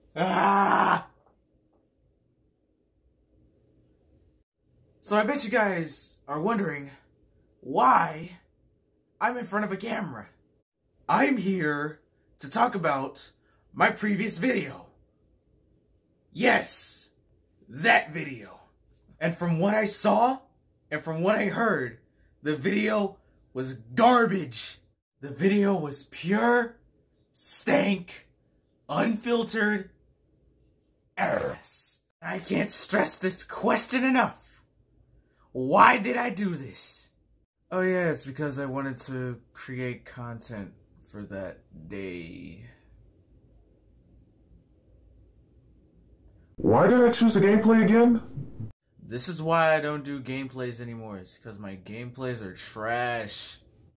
Ah! So I bet you guys are wondering why I'm in front of a camera. I'm here to talk about my previous video. Yes, that video. And from what I saw and from what I heard, the video was garbage. The video was pure stank, unfiltered ass. I can't stress this question enough. Why did I do this? Oh yeah, it's because I wanted to create content for that day. Why did I choose the gameplay again? This is why I don't do gameplays anymore. It's because my gameplays are trash.